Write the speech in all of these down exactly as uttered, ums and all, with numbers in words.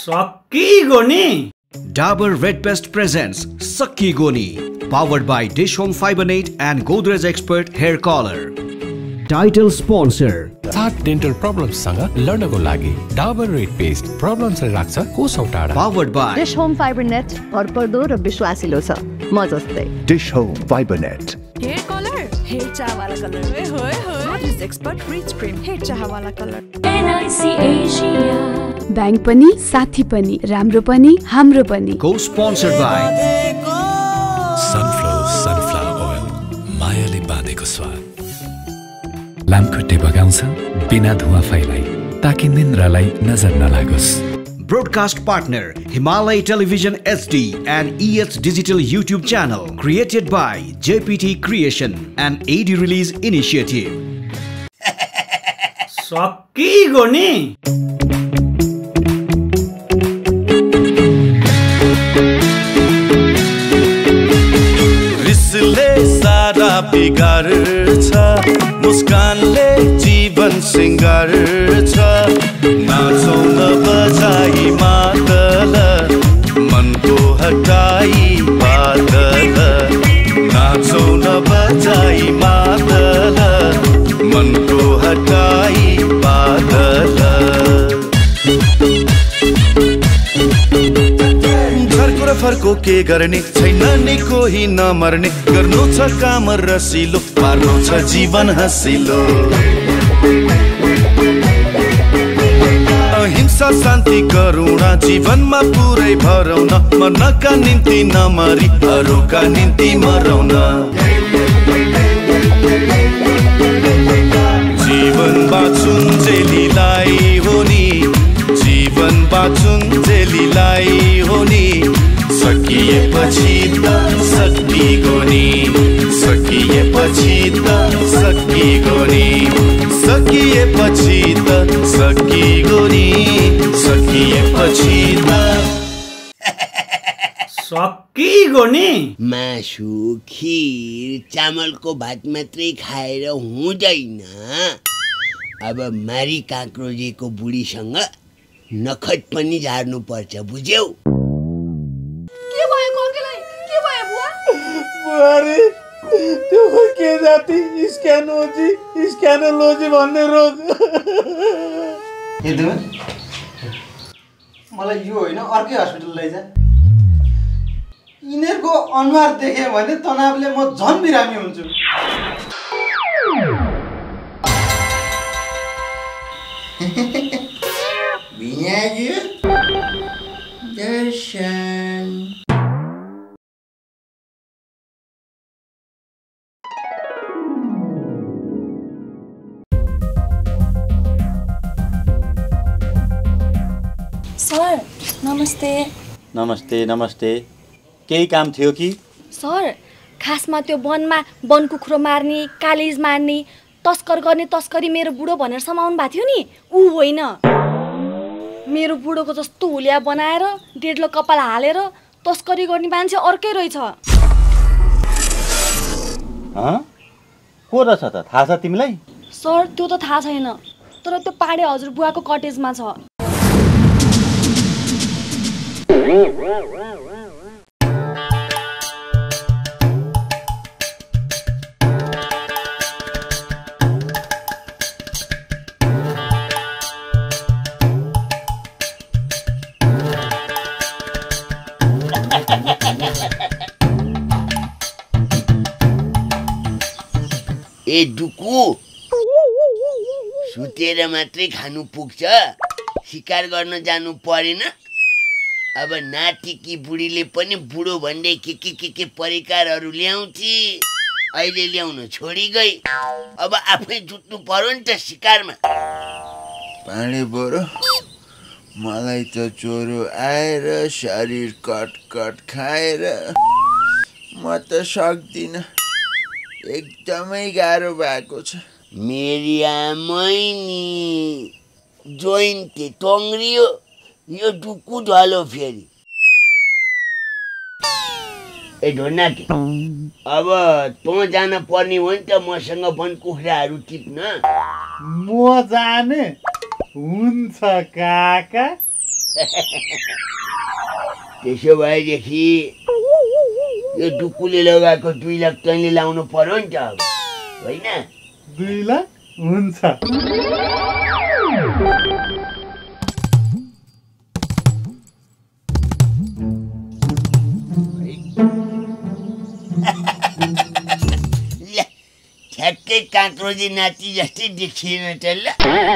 Sakkigoni. Dabur Red Best presents Sakkigoni, powered by Dish Home Fiber Net and Godrej Expert Hair Color. Title sponsor. सात dental problems सँग लड्नको लागि Dabur Red Paste problems ले राख्छ कोसौं टाढा. Powered by Dish Home Fiber Net, भरपर्दो र विश्वासिलो छ म जस्तै. Dish Home Fiber Net. Hair color, hair चाह वाला color. होय होय होय. Madhusudhan Expert Rich Cream, hair चाह वाला color. N I C Asia. Bank पनि साथी पनि राम्रो पनि हाम्रो पनि. Co-sponsored by Sunflower Sunflower Oil. मायाले बाँधेको स्वाद. लामखुट्टे बगाउँछ बिना धुवा फैलाई ताकि निन्द्रालाई नजर नलागोस्. Broadcast partner Himalaya Television H D and E H Digital YouTube channel, created by J P T Creation and A D Release Initiative. Sakkigoni. रिसले सारा बिगार्छ, मुस्कानले जीवन सिंगार छ. नाचौं न बजाई मादल, मनको हटाई बादल. नाचौं न बजाई मादल, मनको हटाई बादल. घरको र फर्को के गर्ने छैन नि कोही नमर्ने. गर्नु छ काम रसिलो, पार्नु छ जीवन हसिलो. अहिंसा शान्ति करुणा जीवनमा पुरै भरौँ न. मर्नका निम्ति नमरी अरूका निम्ति मरौँ न. जीवन बाँचुन् जेलीलाई हो नि, जीवन बाँचुन् जेलीलाई हो नि. सकिएपछि त सक्किगोनी, सकिएपछि त सक्किगोनी, सकिएपछि त सक्किगोनी, सकिएपछि त Sakkigoni. मासु खिर चामलको भात मात्रै खाएर हुँदैन. अब मारी काक्रोजेको बुढीसँग नखत पनि झार्नु पर्छ, बुझ्यौ? के भयो कोकेलाई? के भयो बुवा? बुहारी त्यो के जाति स्क्यानोजी स्क्यानोलोजी भन्ने रोग. हेर्नु मलाई यो होइन अर्कै हस्पिटल लैजा. यिनीहरूको अनुहार देखेँ भने तनावले म झन् बिरामी हुन्छु. विनायक दर्शन. सर नमस्ते. नमस्ते नमस्ते. केही काम थियो कि? सर खासमा त्यो वनमा वन कुखुरो मार्ने, कालिज मार्ने, तस्कर गर्ने तस्करी मेरो बुढो भनेर समाउनु भएको थियो नि, ऊ होइन. मेरो बुढोको जस्तो हुलिया बनाएर डेढलो कपाल हालेर तस्करी गर्ने मान्छे अर्कै रहेछ. को रहेछ त? थाहा छ तिमीलाई? सर त्यो त थाहा छैन, तर त्यो पाडे हजुर बुवाको कटेजमा छ. ए डुकु, सुतेर मात्रै खानु पुग्छ, शिकार गर्न जानु परेन. अब नातिकी बुढीले पनि बुढो भन्दै के के के के परिकारहरू ल्याउँथे, अहिले ल्याउन छोडी गई. अब आफै जुट्नु पर्यो नि त शिकारमा. पानी बरु मलाई त ज्वरो आएर शरीर कट कट खाएर म त सक्दिनँ. एकदमै गाह्रो भएको छ. मेरी आमै नि जोइन्टे टङ्ग्रियो, यो डुकु ढलो फेरि. ए ढोना के अब तँ जान पर्ने हो नि त मसँग वन कुखुराहरू टिप्न. म जाने हुन्छ काका. त्यसो भएदेखि यो डुकुले लगाएको दुई लाख तैँले लाउनु पर्यो नि त अब होइन? दुई लाख हुन्छ। ठ्याक्कै काँक्रोजी नाति जस्तै देखिएन त ल।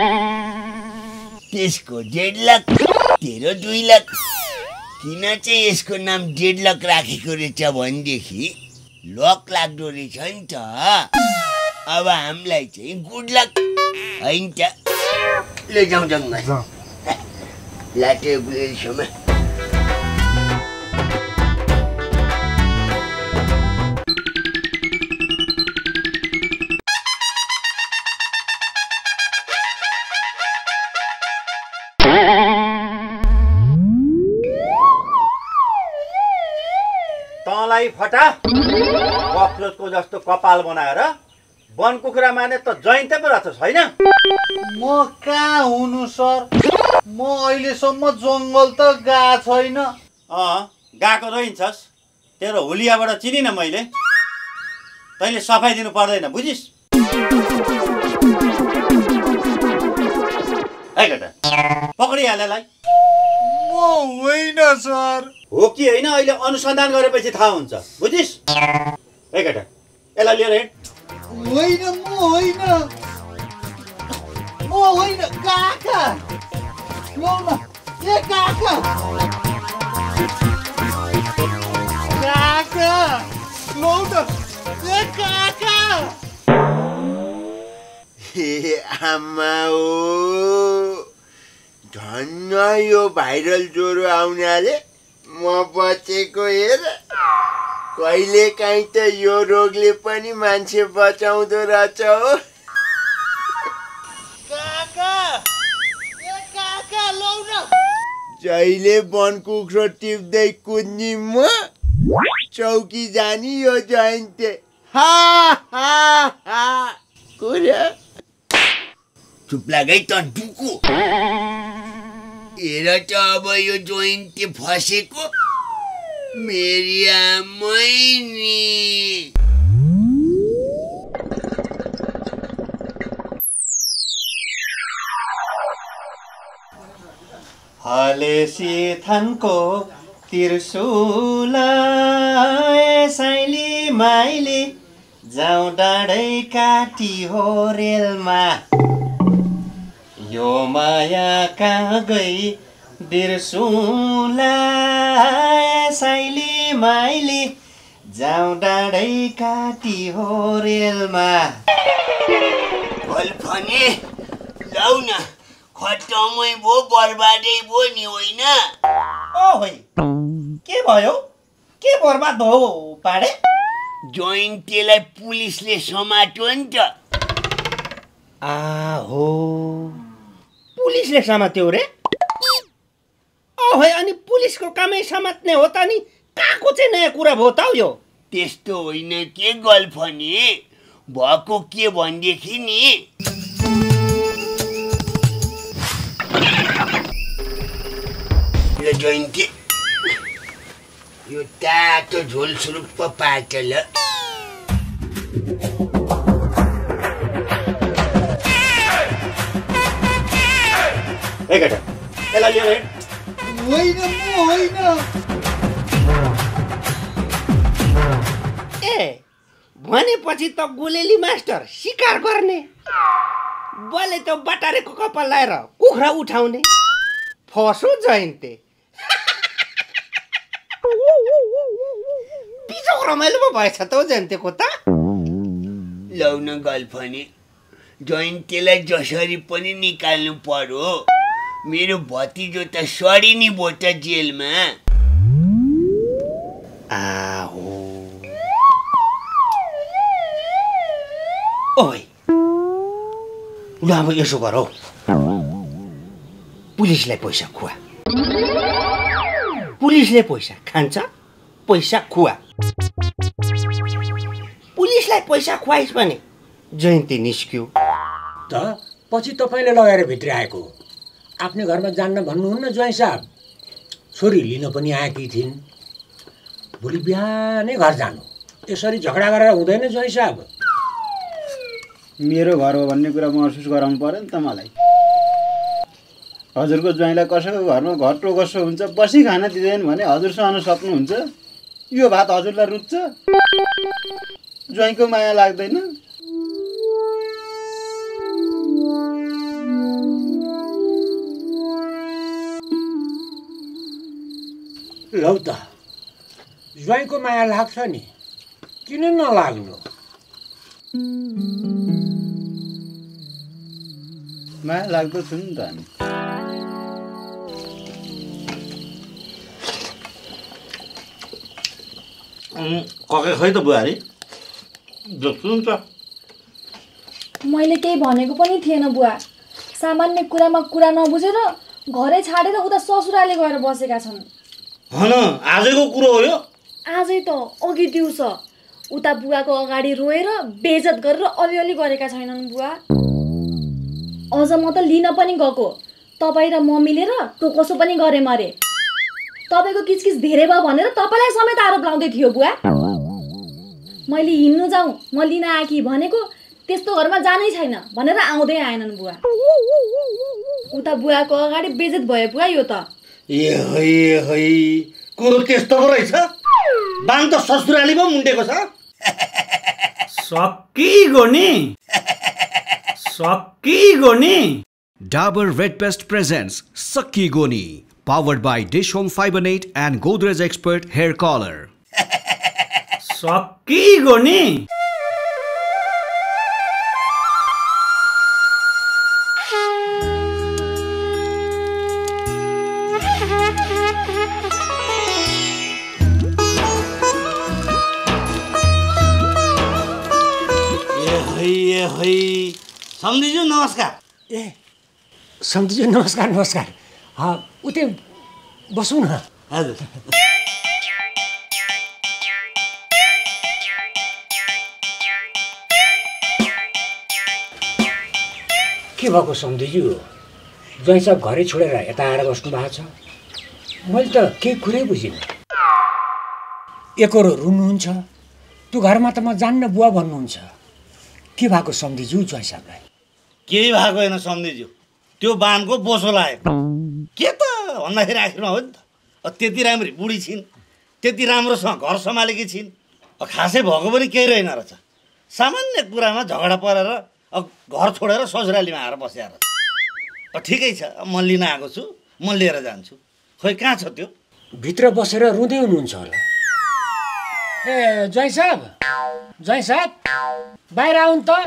त्यसको डेढ लाख तेरो दुई लाख। किन चाहिँ यसको नाम डेढ लाख राखेको रहेछ भनेदेखि लक लाग्दो रहेछ नि त। अब हामीलाई चाहिँ गुड लक होइन त। ले जाउँ जङ्गल लाटे बुलेसम्म। तँलाई फटा कक्रोचको जस्तो कपाल बनाएर वन कुखुरा माने त जयन्ते पो रहेछ छैन? म कहाँ हुनु सर? म अहिलेसम्म जङ्गल त गएको छैन। अँ गएको रहन्छस्। तेरो हुलियाबाट चिनिन मैले। तैँले सफाइ दिनु पर्दैन बुझिस्? है केटा पक्रिहालेलाई। म होइन सर। हो कि होइन अहिले अनुसन्धान गरेपछि थाहा हुन्छ बुझिस्? है केटा यसलाई लिएर हिँड। होइन म होइन म होइन काका लौ न। ए काका काका लौ न। ए काका हे आमा हो धन्न यो भाइरल ज्वरो आउनाले म बचेको हेर। कहिले काहीँ त यो रोगले पनि मान्छे बचाउँदो रहेछ हो। काका ए काका लौ न। जहिले वन कुखुरो टिप्दै कुद्नी म चौकी जानी यो जयन्ते। हा हा हा कुरा चुप लागे त डुकु। हेर त अब यो जयन्ते फसेको मेरी आमै नि। हलेसी थानको त्रिशूल साइली माइली जाउँ डाँडै काटी हो रेलमा। यो माया कहाँ गई बिर्सुला साइली माइली जाउँ डाँडै काटी हो रेलमा। भने लौ न खटमै भो बर्बादै भो नि होइन? ओ भाइ के भयो? के बर्बाद भयो पाडे? जयन्तेलाई पुलिसले समात्यो नि त। आहो पुलिसले समात्यो रे? ओ भाइ अनि पुलिसको कामै समात्ने हो त नि काको चाहिँ नयाँ कुरा भयो त यो? त्यस्तो होइन के गल्फ नि भएको के भनेदेखि नि ल जयन्ती यो तातो झोल सुरुप्प पार्छ ल। ए केटा यसलाई लिएर हिँड। होइन म होइन। ए भनेपछि त गोलेली मास्टर शिकार गर्ने बले त बटारेको कपाल लाएर कुखुरा उठाउने फसो जयन्ते। बिजोक रमाइलो पो भएछ त जयन्तेको त। लौ न गल्फनी जयन्तेलाई जसरी पनि निकाल्नु पर्यो। मेरो भतिजो त सरी नि भयो त जेलमा। आहो ओइ ल अब यसो गर हौ पुलिसलाई पैसा खुवा। पुलिसले पैसा खान्छ पैसा खुवा। पुलिसलाई पैसा खुवाइस् भने जयन्ती निस्क्यो त पछि तपाईँले लगाएर भित्र आएको आफ्नै घरमा जान्न भन्नुहुन्न ज्वाइँ साहब। छोरी लिन पनि आएकी थिइन्। भोलि बिहानै घर जानु। यसरी झगडा गरेर हुँदैन ज्वाइँ साहब। मेरो घर हो भन्ने कुरा महसुस गराउनु पर्यो नि त मलाई। हजुरको ज्वाइँलाई कसैको घरमा घर टोकसो हुन्छ, बसी खान दिँदैन भने हजुर सहन सक्नुहुन्छ? यो भात हजुरलाई रुच्छ? ज्वाइँको माया लाग्दैन? लौ त ज्वाइँको माया लाग्छ नि, किन नलाग्नु? माया लाग्दो छु नि त हामी। कके खै त बुहारी जस्तो नि त। मैले केही भनेको पनि थिएन बुवा। सामान्य कुरामा कुरा नबुझेर घरै छाडेर उता ससुराले गएर बसेका छन्। हन आजैको कुरो हो यो? आजै त, अघि दिउँसो उता बुवाको अगाडि रोएर बेइज्जत गरेर अलिअलि गरेका छैनन् बुवा। अझ म त लिन पनि गएको, तपाईँ र म मिलेर टोकसो पनि गरे मरे। तपाईँको किचकिच धेरै भयो भनेर तपाईँलाई समेत आरोप लाउँदै थियो बुवा। मैले हिँड्नु जाउँ, म लिन आएकी भनेको त्यस्तो घरमा जानै छैन भनेर आउँदै आएनन् बुवा। उता बुवाको अगाडि बेइज्जत भयो बुवा यो त। ए है है, कुरो त्यस्तो पो रहेछ? बान त ससुराली पो मुन्डेको छ। सक्किगोनी सक्किगोनी। Dabur Red Pest presents Sakkigoni, powered by Dish Home Fiber Net and Godrej Expert Hair Color. सक्किगोनी। सम्झिजु नमस्कार। ए सम्झिजु नमस्कार नमस्कार। उतै बसौँ न। हजुर। के भएको सम्झिजु? ज्वाइँ साहब घरै छोडेर यता आएर बस्नु भएको छ। मैले त केही कुरै बुझिनँ। एकरो रुनुहुन्छ, त्यो घरमा त म जान्न बुवा भन्नुहुन्छ। के भएको सम्झिजु ज्वाइँ साहबलाई? केही भएको होइन सम्झिजु, त्यो बानको बोसो लाग्यो। के त भन्दाखेरि आखिरमा हो नि त, त्यति राम्री बुढी छिन्, त्यति राम्रोसँग घर सम्हालेकी छिन्, खासै भएको पनि केही रहेन रहेछ। सामान्य कुरामा झगडा परेर घर छोडेर ससुरालीमा आएर बसेर। ठिकै छ, म लिन आएको छु, म लिएर जान्छु। खोइ कहाँ छ त्यो? भित्र बसेर रुँदै हुनुहुन्छ होला। ए ज्वाइँ साहब, ज्वाइँ साहब बाहिर आउनु त।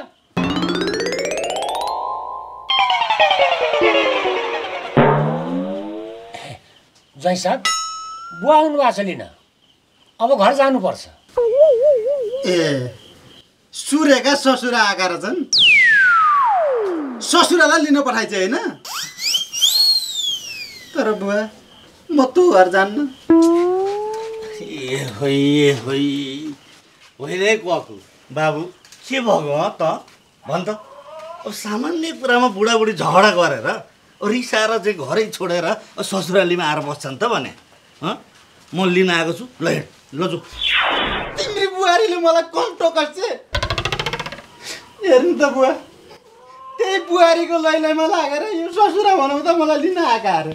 ज्वाइँ साहब बुवा आउनु भएको छ लिन, अब घर जानुपर्छ। ए सूर्यका ससुरा आएका रहेछन्। ससुरालाई लिन पठाइछ होइन? तर बुवा म त घर जान्न। ए होइ ए होइ होइन ककु बाबु, के भएको हो त भन् त? अब सामान्य कुरामा बुढाबुढी झगडा गरेर रिसाएर चाहिँ घरै छोडेर ससुरालीमा आएर बस्छन् त भने। म लिन आएको छु, ल हिँड, ल जाऊ। तिम्री बुहारीले मलाई कम टोकस चाहिँ हेर्नु त बुवा, त्यही बुहारीको लैलैमा लागेर यो ससुरा भनौँ त मलाई लिन आएका अरे।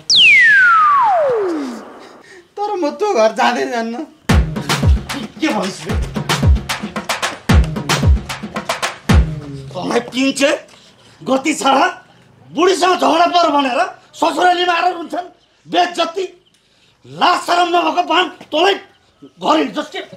तर म त्यो घर जाँदै जान्न। के भन्छ तँलाई पिन्छे गति छ र? बुढीसँग झगडा पर भनेर ससुरालीमा आएर रुन्छन् बेइज्जती। लाज शरम नभएको बान तँलाई घर हिँड्छस् के?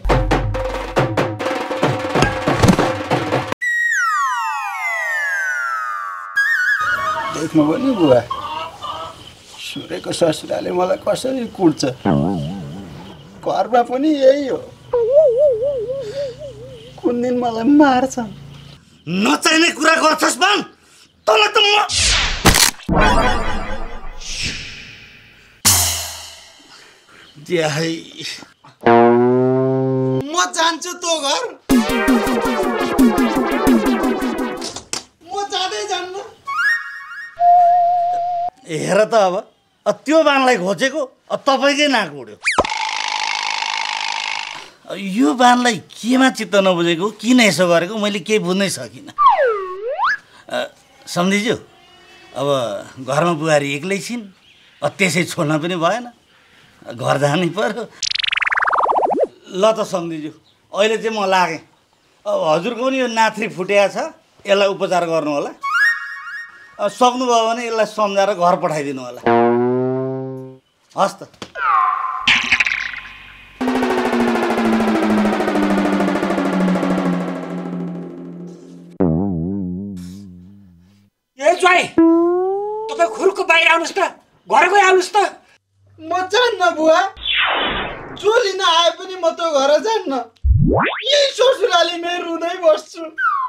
देख्नु पनि बुवा, सूर्यको ससुराले मलाई कसरी कुट्छ। घरमा पनि यही हो, कुन दिन मलाई मार्छ। नचाहिने कुरा गर्छस् बान, तँलाई त म म जान्छु तँ घर, म जाँदै जान्न। हेर त अब त्यो बानलाई खोजेको तपाईँकै नाक उड्यो। यो बानलाई केमा चित्त नबुझेको, किन यसो गरेको मैले केही बुझ्नै सकिनँ। सम्झिज्यू अब घरमा बुहारी एक्लै छिन्, त्यसै छोड्न पनि भएन, घर जानै पर्यो। ल त सम्झिज्यू अहिले चाहिँ म लागेँ। अब हजुरको पनि यो नाथ्री फुटेको छ, यसलाई उपचार गर्नु होला। सक्नुभयो भने यसलाई सम्झाएर घर पठाइदिनु होला। हस् त। ए ज्वाइँ, तपाईँ खुरको बाहिर आउनुहोस् त, घर गइ आउनुहोस् त। म जान्न बुवा, जो लिन आए पनि म त्यो घर जान्न। यही ससुरालीमै रुँदै बस्छु।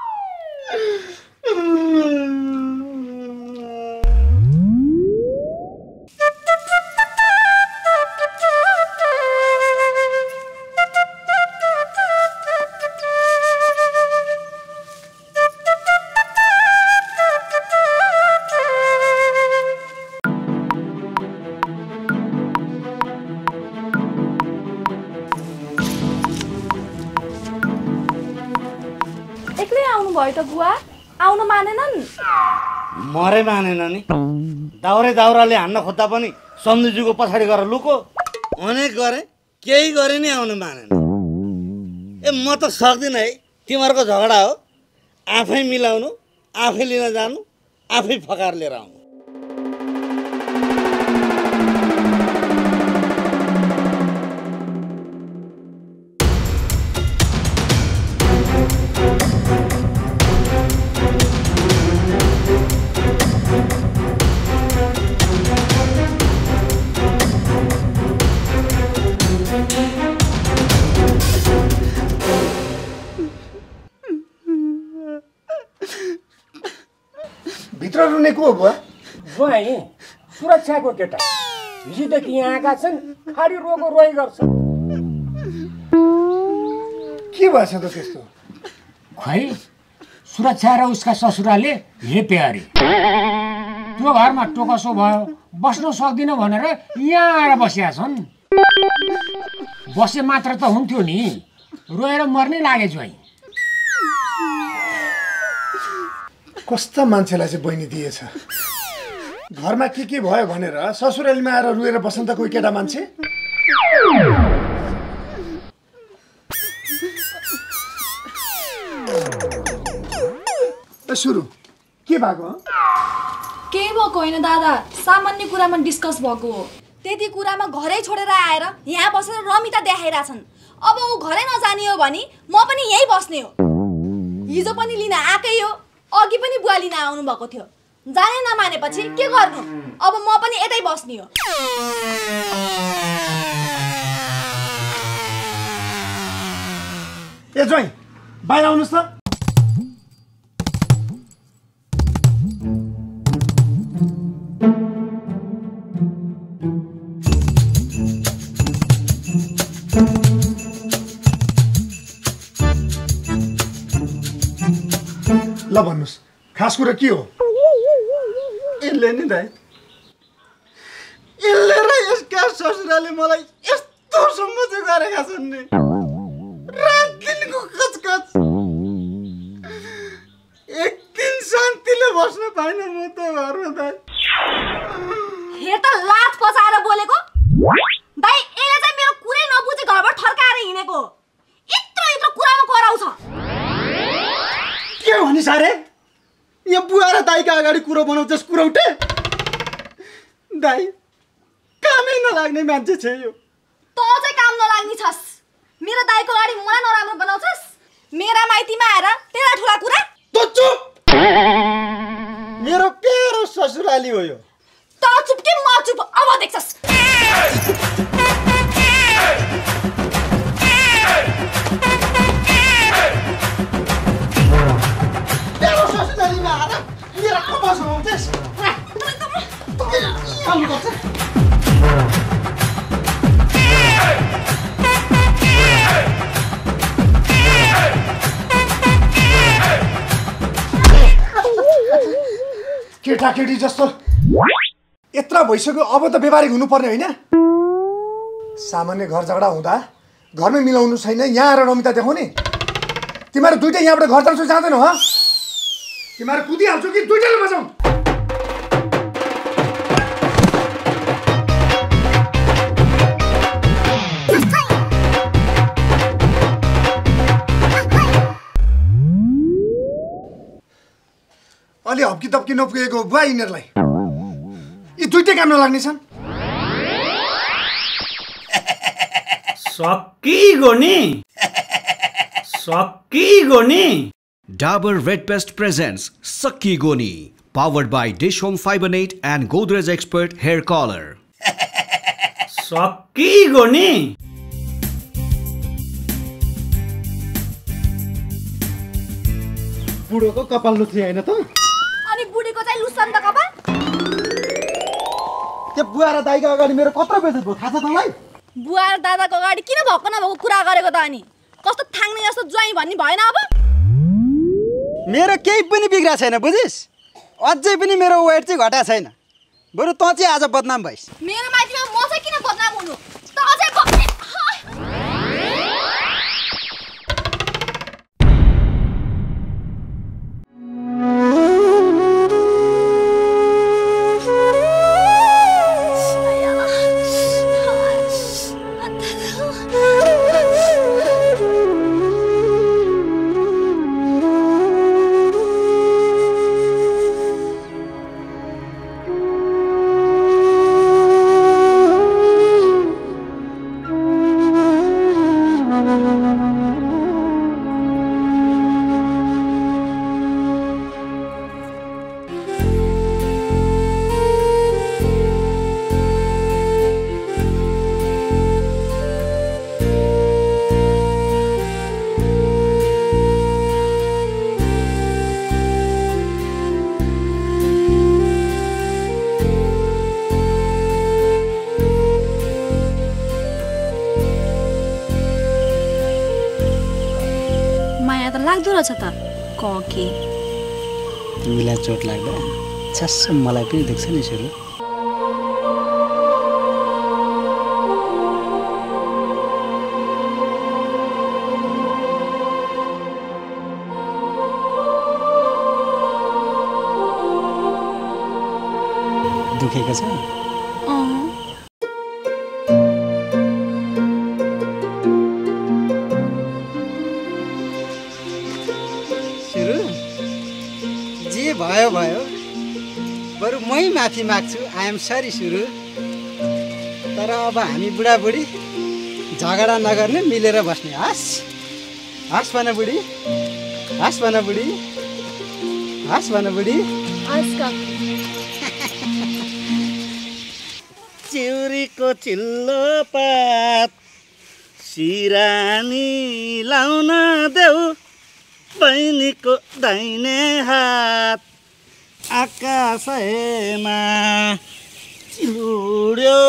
भयो त बुवा, आउन मानेनन्? मरै मानेन नि। दाउरे दाउराले हान्न खोज्दा पनि सम्झुजुको पछाडि गएर लुको। अनेक गरे, केही गरे नि आउन मानेन। ए म त सक्दिनँ है, तिमीहरूको झगडा हो। आफै मिलाउनु, आफै लिन जानु, आफै फकार लिएर आउनु। भित्र रुने को हो बुवा? ज्वाइँ सुरक्षाको केटा हिजोदेखि यहाँ आएका छन्, खाली रोगो रोइ गर्छ। के भएछ त त्यस्तो? खै सुरक्षा र उसका ससुराले हेपे अरे। त्यो घरमा टोकसो भयो, बस्न सक्दिन भनेर यहाँ आएर बसिया छन्। बसे मात्र त हुन्थ्यो नि, रोएर मर्नै लागे ज्वाइँ। कस्ता मान्छेलाई चाहिँ बहिनी दिएछ। घरमा के के भयो भनेर ससुरालीमा आएर रुएर बस्न त कोही केटा मान्छे? सुरु के भएको? केही भएको होइन दादा, सामान्य कुरामा डिस्कस भएको हो। त्यति कुरामा घरै छोडेर आएर यहाँ बसेर रमिता देखाइरहेछन्। अब ऊ घरै नजाने हो भने म पनि यही बस्ने हो। हिजो पनि लिन आएकै हो, अघि पनि बुवा लिन आउनु भएको थियो। जाने नमानेपछि के गर्नु, अब म पनि यतै बस्ने हो। ए ज्वाइँ बाहिर आउनुहोस् त। ल भन्नुहोस्, खास कुरा के हो? यसले नि दाइ, यसले र यसका ससुराले मलाई यस्तो सम्झ गरेका छन् नि, रागिनको कचकच। एक दिन शान्तिले बस्न पाइन म त घरमा दाइ। हेर त लाज पसाएर बोलेको दाइ, यसले चाहिँ मेरो कुरै नबुझी घरबाट थर्काएर हिँडेको। यत्रो यत्रो कुरामा कराउँछ। के भनिस् अरे? यहाँ बुवा र दाइका अगाडि कुरो बनाउँछस् कुरौटे? दाइ कामै नलाग्ने मान्छे छ यो। तँ चाहिँ काम नलाग्ने छस्। मेरो दाइको अगाडि मलाई नराम्रो बनाउँछस्। मेरा माइतीमा आएर तेरा ठुला कुरा। तँ चुप। मेरो प्यारो ससुराली हो यो। तँ चुप कि म चुप? अब देख्छस्। प्यारो ससुरालीमा आएर मेरा आमा समाउँछस्। केटाकेटी जस्तो यत्रा भइसक्यो अब त व्यवहारिक हुनुपर्ने होइन? सामान्य घर झगडा हुँदा घरमै मिलाउनु छैन, यहाँ आएर रमिता देखाउने? तिमीहरू दुइटै यहाँबाट घर जान्छौ जाँदैनौ ह? तिमीहरू कुदिहाल्छौ कि दुइटैले बजाउँ? अलि हप्की तप्की नपुगेको बुवा यिनीहरूलाई यी दुइटै काम नलाग्ने छन्। सक्किगोनी सक्किगोनी Dabur Red Pest presents Sakkigoni, powered by Dish Home Fiber Net and Godrej Expert Hair Color. सक्किगोनी बुढोको कपाल लुथ्री होइन त? अनि बुढीको चाहिँ लुसन त कपाल? त्यो बुवा र दाइका अगाडि मेरो कत्रो बेइज्जत भयो थाहा छ तँलाई? बुवा र दादाको अगाडि किन भक्क नभएको कुरा गरेको त अनि? कस्तो थाङ्ने जस्तो ज्वाइँ भन्ने भएन अब? मेरो केही पनि बिग्रा छैन बुझिस्? अझै पनि मेरो वेट चाहिँ घटा छैन। बरु तँ चाहिँ आज बदनाम भइस्। मेरो माइतीमा म चाहिँ किन बदनाम हुनु? त अझै बक्ने लाग्दो रहेछ त कके। तिमीलाई चोट लाग्दा छ्यास मलाई पनि देख्छ नि सुरु। दुखेको छ? भयो भयो बरु मै माफी माग्छु। आई एम सरी सुरु। तर अब हामी बुढाबुढी झगडा नगर्ने, मिलेर बस्ने। हस् हस् भन बुढी, हस् भन बुढी, हस् भन बुढी। चिउरीको चिल्लो पात सिरानी लाउन देऊ, बहिनीको दाहिने हात आकाशमा चिलुड्यो।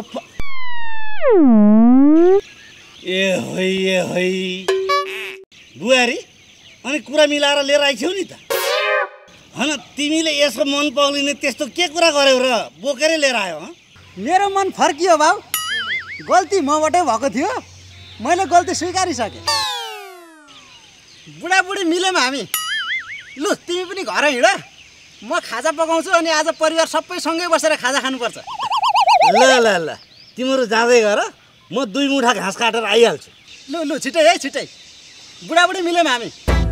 ए है ए है बुहारी, अनि कुरा मिलाएर लिएर आइछौ नि त? होइन तिमीले यसको मन पग्लिने त्यस्तो के कुरा गर्यौ र बोकेरै लिएर आयो? मेरो मन फर्कियो भाउ। गल्ती मबाटै भएको थियो, मैले गल्ती स्वीकारिसकेँ। बुढाबुढी मिल्यौँ हामी। लु तिमी पनि घर हिँड, म खाजा पकाउँछु अनि आज परिवार सबै सँगै बसेर खाजा खानुपर्छ। ल ल ल तिमीहरू जाँदै गर, म दुई मुठा घाँस काटेर आइहाल्छु। लु लु छिटै है छिटै। बुढाबुढी मिल्यौँ हामी।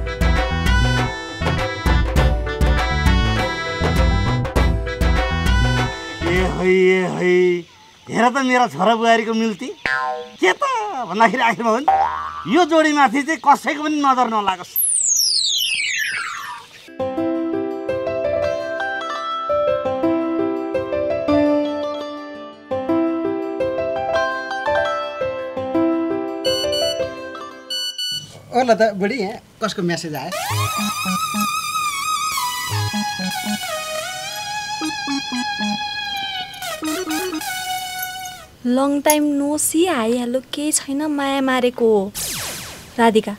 ए है ए है हेर त मेरो छोरा बुहारीको मिल्ती के त भन्दाखेरि आखिरमा हो नि यो जोडीमाथि चाहिँ कसैको पनि नजर नलागोस्। ओला त बुढी यहाँ कसको मेसेज आयो? लङ टाइम नो सी आइहाल्यो, केही छैन, माया मारेको हो। राधिका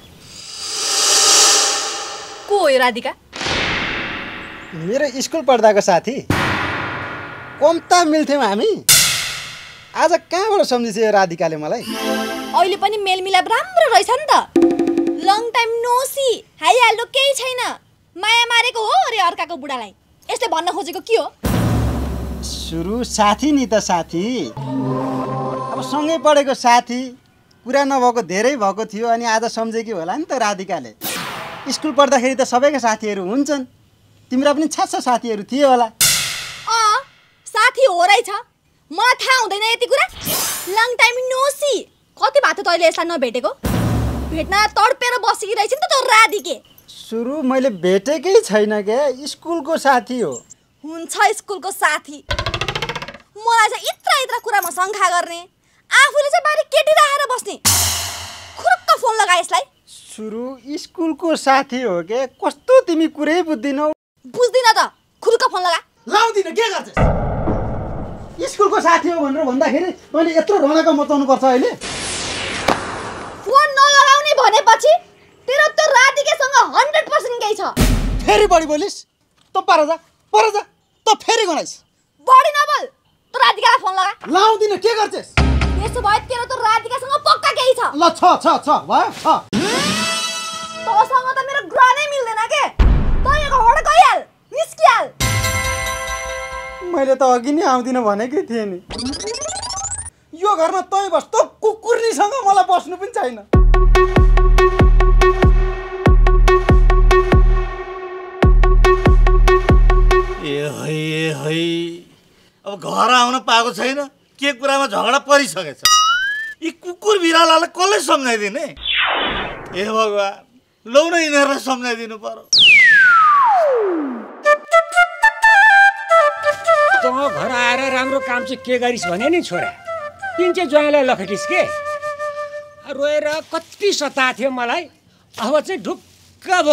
को हो यो? राधिका मेरो स्कुल पढ्दाको साथी। कम्ता मिल्थ्यौँ हामी। आज कहाँबाट सम्झिन्छ यो राधिकाले मलाई? अहिले पनि मेलमिलाप राम्रो रहेछ नि त। लङ टाइम नो सी, हाइहाल्दो केही छैन। माया मारेको हो अरे अर्काको बुढालाई। यसले भन्न खोजेको के हो? सुरु साथी नि त साथी। अब सँगै पढेको साथी, कुरा नभएको धेरै भएको थियो अनि आज सम्झेकी होला नि त राधिकाले। स्कुल पढ्दाखेरि त सबैका साथीहरू हुन्छन्, तिम्रो पनि छास्सा साथीहरू थिए होला। अँ साथी हो रहेछ, मलाई थाहा हुँदैन यति कुरा। लङ टाइम नो सी, कति भएको तैँले यसलाई नभेटेको? भेट्न तडपेर बसेकी रहेछ नि त त्यो राधिके। सुरु मैले भेटेकै छैन क्या, स्कुलको साथी हो। हुन्छ स्कुलको साथी, मलाई चाहिँ इत्रा इत्रा कुरामा शङ्का गर्ने, आफूले चाहिँ बारी केटी राखेर बस्ने। खुरुक्क फोन लगा यसलाई। सुरु स्कुलको साथी हो के? कस्तो तिमी कुरै बुझ्दिनौ। बुझ्दिन त, खुरुक्क फोन लगा। लाउँदिन, के गर्छस्? स्कुलको साथी हो भनेर भन्दाखेरि मैले यत्रो रौनक मचाउनु पर्छ अहिले? फोन नलगाउने भनेपछि तेरो त राधिकेसँग हन्ड्रेड पर्सेन्ट केही छ। फेरि बढी बोलिस् त, पर जा पर जा त फेरि गनाइस्। बढी नबोल, त राधिकालाई फोन लगा। लाउँदिन, के गर्छस्? यसो भए तेरो त राधिकासँग पक्का केही छ। ल छ छ छ भयो छ। तँसँग त मेरो ग्रह नै मिल्दैन के? तँ यहाँ घरबाट गइहाल, निस्किहाल। मैले त अघि नै आउँदिन भनेकै थिएँ नि। यो घरमा तँ बस्, त कुकुर्नीसँग मलाई बस्नु पनि छैन। ए है ए है, अब घर आउन पाएको छैन, के कुरामा झगडा परिसकेछ। यी कुकुर बिरालालाई कसले सम्झाइदिने? ए भगवान्, लौ न यिनीहरूलाई सम्झाइदिनु पर्यो। तँ घर आएर राम्रो काम चाहिँ के गरिस् भने नि छोरा, तिन चाहिँ ज्वाइँलाई लखेटिस् के? रोएर कति सता थियो मलाई, अब चाहिँ ढुक्क भयो।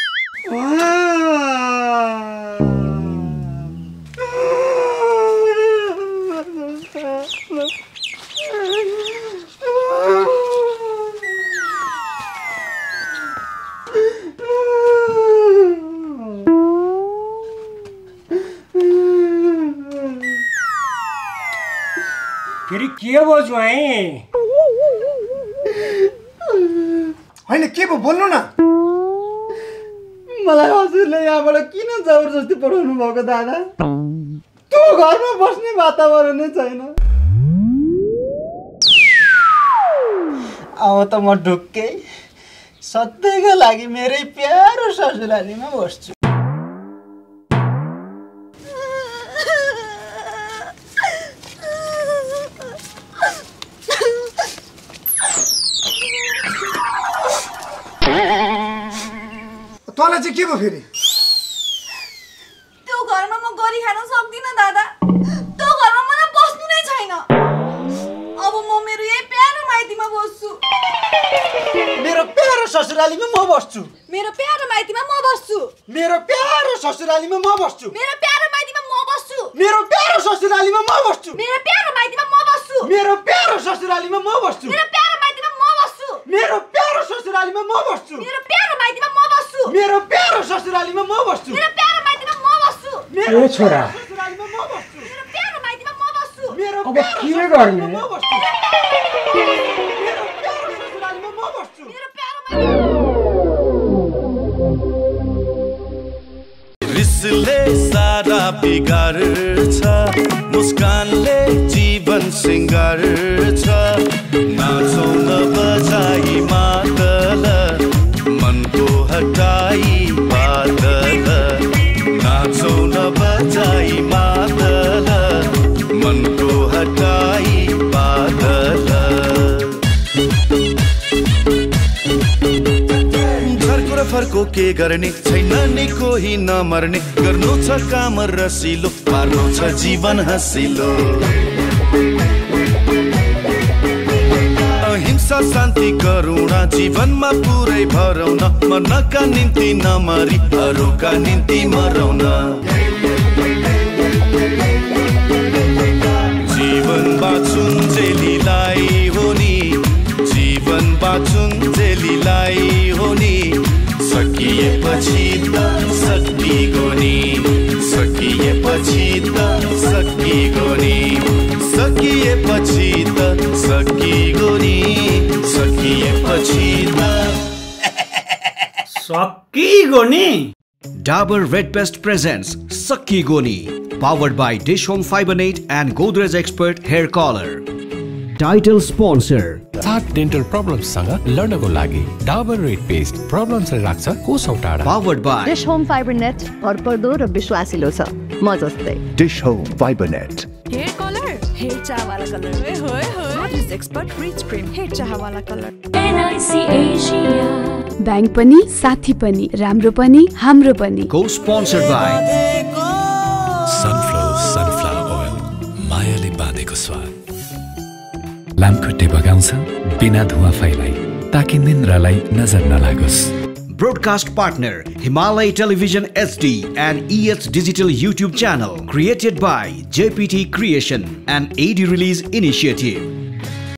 फेरि के भयो ज्वाइँ? होइन के भयो बोल्नु न। मलाई हजुरले यहाँबाट किन जबरजस्ती पठाउनु भएको दादा? त्यो घरमा बस्ने वातावरण नै छैन। अब त म ढुक्कै सधैँका लागि मेरै प्यारो ससुरालीमा बस्छु। तँलाई चाहिँ के भयो फेरि? त्यो घरमा म गरी खान सक्दिनँ दादा। त्यो घरमा मलाई बस्नु नै छैन। अब म मेरो यही प्यारो माइतीमा बस्छु। मेरो प्यारो ससुरालीमा म बस्छु। मेरो प्यारो माइतीमा म बस्छु। मेरो प्यारो ससुरालीमा म बस्छु। मेरो प्यारो माइतीमा म बस्छु। मेरो प्यारो ससुरालीमा म बस्छु। मेरो प्यारो माइतीमा म बस्छु। मेरो प्यारो ससुरालीमा म बस्छु। मेरो प्यारो माइतीमा म बस्छु। मेरो प्यारो ससुरालीमा म बस्छु। मेरो प्यारो माइतीमा म बस्छु। मेरो प्यारो ससुरालीमा म बस्छु। मेरो प्यारो माइतीमा म बस्छु। ए छोरा, ससुरालीमा म बस्छु। मेरो प्यारो माइतीमा म बस्छु। मेरो अब के गर्ने? म बस्छु। मेरो प्यारो ससुरालीमा म बस्छु। मेरो प्यारो माइतीमा रिसले सारा बिगार्छ, मुस्कानले जीवन सिंगार्छ। नाचौँ न बजाई मादल, मनको हटाई बादल। नाचौँ न बजाई मादल, मनको हटाई बादल। घरको र फर्को के गर्ने छैन नि कोही नमर्ने। गर्नु छ काम रसिलो, पार्नु छ जीवन हँसिलो। अहिंसा शान्ति करुणा जीवनमा पुरै भरौँ न। मर्नका निम्ति नमरी अरूका निम्ति मरौँ न। जीवन बाँचुन् जेलीलाई हो नि, जीवन बाँचुन् जेलीलाई हो नि। सकिएपछि त सकिगोनी, सकिएपछि त सकिगोनी। सकिगोनी सकिएपछि त सकिगोनी सकिएपछि त Sakkigoni. Dabur Red Pest presents Sakkigoni, powered by Dish Home Fiber Net and Godrej Expert Hair Color. Title sponsor. सात डेन्टल प्रब्लम्ससँग लड्नको लागि डाबर रेड पेस्ट प्रब्लम्सलाई राख्छ कोसौँ टाढा. Powered by Dish Home Fiber Net, भरपर्दो र विश्वासिलो छ म जस्तै. Dish Home Fiber Net. Hair color, hair चाहवाला color. Hoy hoy hoy. Godrej Expert Rich Cream, hair चाहवाला color. N I C Asia. Bank पनि साथी पनि राम्रो पनि हाम्रो पनि. Co-sponsored by सनफ्लोर सनफ्लावर ओइल, मायाले बाँधेको स्वाद. लामखुट्टे बगाउँछ बिना धुवा फैलाई ताकि निन्द्रालाई नजर नलागोस्. Broadcast partner Himalaya Television H D and E H Digital YouTube channel, created by J P T Creation and A D Release Initiative.